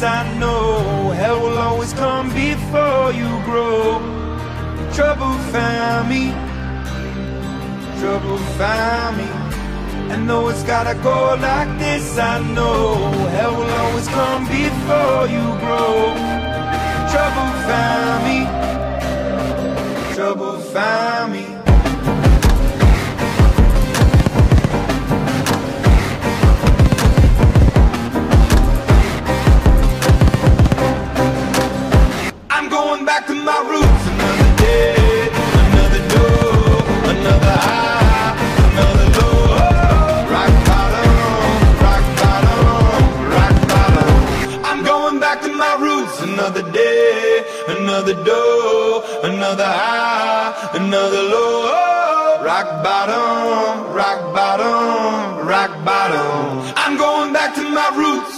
I know hell will always come before you grow. Trouble found me, trouble found me. And though it's gotta go like this, I know hell will always come before you grow. Trouble found me, trouble found me. I'm going back to my roots. Another day, another door, another high, another low. Rock bottom, rock bottom, rock bottom. I'm going back to my roots. Another day, another door, another high, another low. Rock bottom, rock bottom, rock bottom. I'm going back to my roots.